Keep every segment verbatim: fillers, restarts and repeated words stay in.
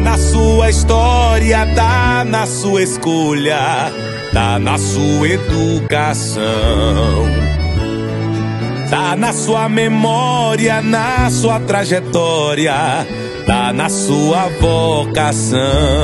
na sua história, tá na sua escolha, tá na sua educação, tá na sua memória, na sua trajetória, tá na sua vocação,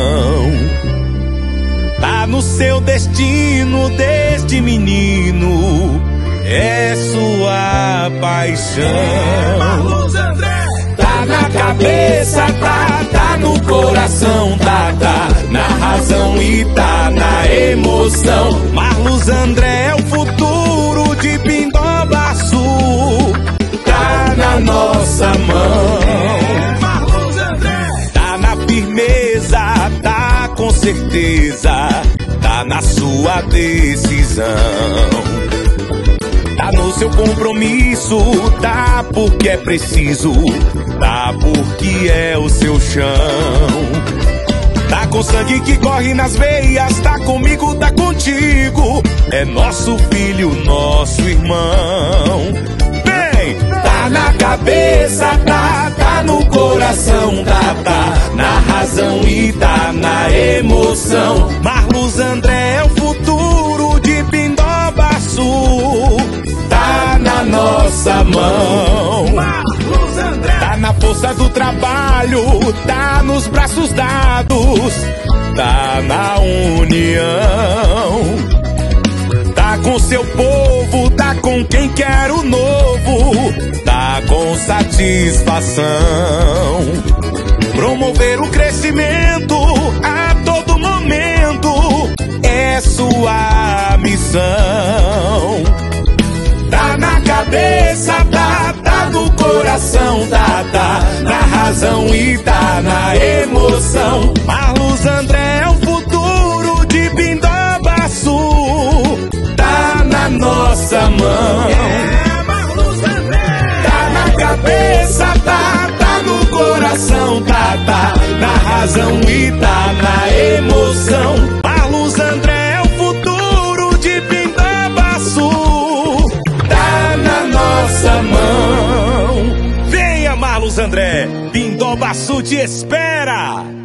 tá no seu destino desde menino, é sua paixão. É, Marluz André. Tá na cabeça, tá, tá no coração, tá, tá na razão e tá na emoção. Marluz André é o futuro de Pindobaçu, tá na nossa mão. É, Marluz André. Tá na firmeza, tá com certeza, tá na sua decisão. Tá no seu compromisso, tá porque é preciso, tá porque é o seu chão. Tá com sangue que corre nas veias, tá comigo, tá contigo, é nosso filho, nosso irmão. Bem, tá na cabeça, tá, tá no coração, tá, tá na razão e tá na emoção. Marluz André é o futuro de Pindobaçu, tá na nossa mão. Marluz André. Tá na força do trabalho, tá nos braços dados, tá na união. Tá com seu povo, tá com quem quer o novo, tá com satisfação. Promover o crescimento a todo momento é sua missão. Tá na cabeça, tá, tá no coração, tá, tá na razão e tá na emoção. Marluz André é o futuro de Pindobaçu, tá na nossa mão. É, Marluz André. Tá na cabeça, tá, tá no coração, tá, tá na razão e tá na emoção. Marluz André é o futuro de Pindobaçu, tá na nossa mão. Venha, Marluz André, Pindobaçu te espera.